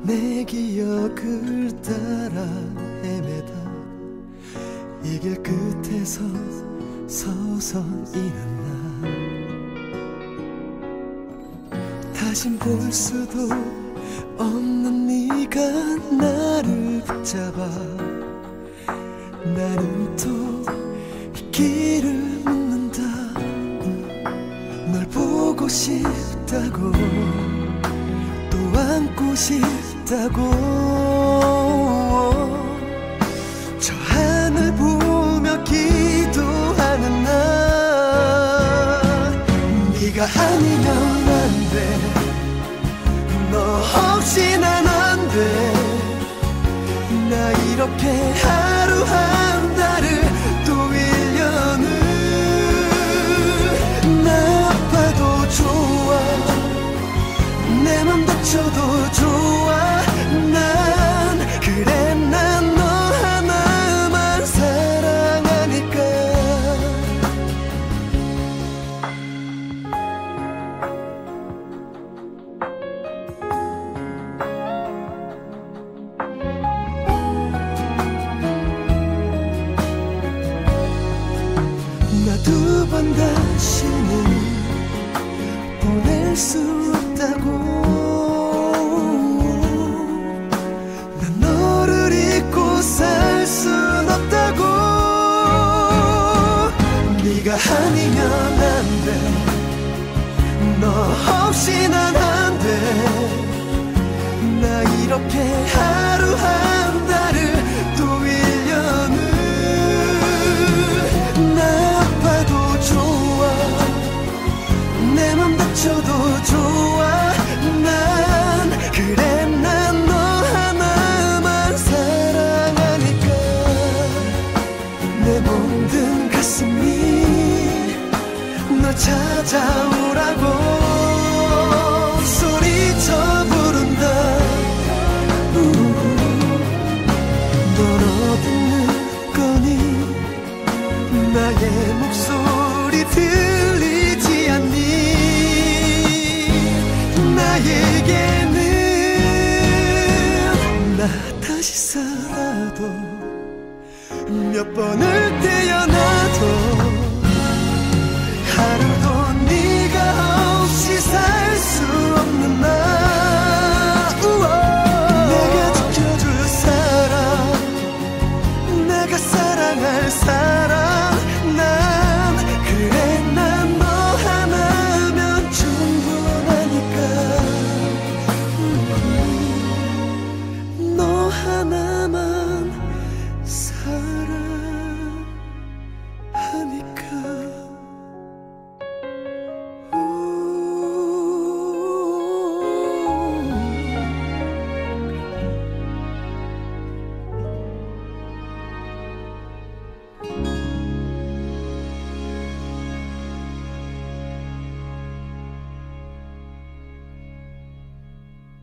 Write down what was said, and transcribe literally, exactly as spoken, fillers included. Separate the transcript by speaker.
Speaker 1: 내 기억을 따라 헤매다 이 길 끝에서 서성이는 날 다신 볼 수도 없는 네가 나를 붙잡아 나는 또 이 길을 묻는다 널 보고 싶다고 또 안고 싶다고 저 하늘 보며 기도하는 나 네가 아니면 안 돼 너 없이 난 안 돼 나 이렇게 하루 한 달을 또 일 년을 나 아파도 좋아 내 맘 다쳐도 좋아 난 그래 난 너 하나만 사랑하니까 나 두 번 다시는 보낼 수 없다고 난 너를 잊고 살 순 없다고 네가 아니면 안 돼 너 없이 난 안 돼 나 이렇게 하루 한 달을 또 일 년을 나 아파도 좋아 내 맘 다쳐도 좋아 난 그래 난 너 하나만 사랑하니까 내 모든 가슴이 널 찾아오라고 소리쳐 부른다 넌 어디 있는 거니 나의 목소리 들리지 않니 나에게는 나 다시 살아도 몇 번을 태어나도 하루